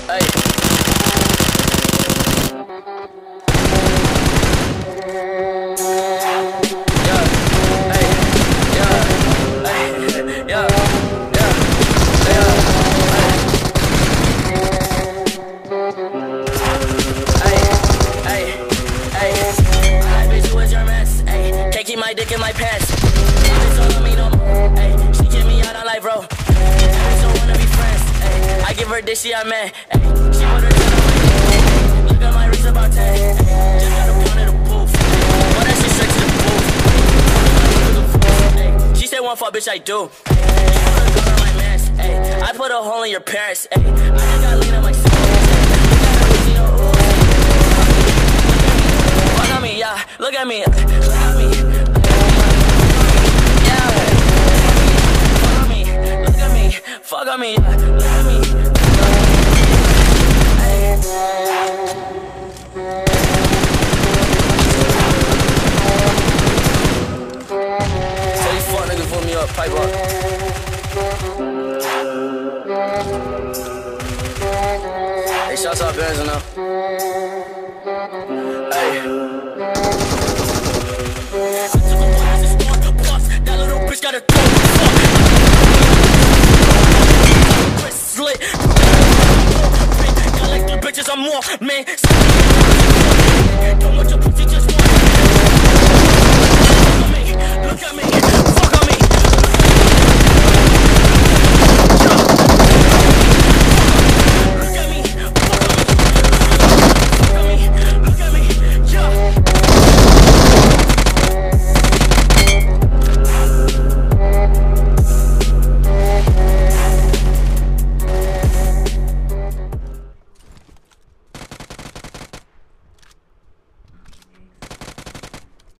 Hey. Yeah. Hey. Yeah. Hey. Yeah. Keep my dick in my pants. Bitch don't love me no more. Ay, she kick me out on life, bro. Bitch don't wanna be friends. Ay, I give her dick, she a man. Ay, she put her tongue on my dick. Look at my reach about 10. Ay, just got a pound of the booth. But that shit straight to the booth. Ay, she said one fuck, bitch, I do. Ay, you put a gun on my mans. Ay, I put a hole in your parents. Ay, I just got lean on my soul. Fuck on me, yeah. Look at me. Look at me. Fuck on me, look at me. Tell these fuck niggas put me up, pipe up. Hey, shouts out Benz now. Hey. That little bitch got a slit. Collect the bitches, I'm more, man. Don't want your pussy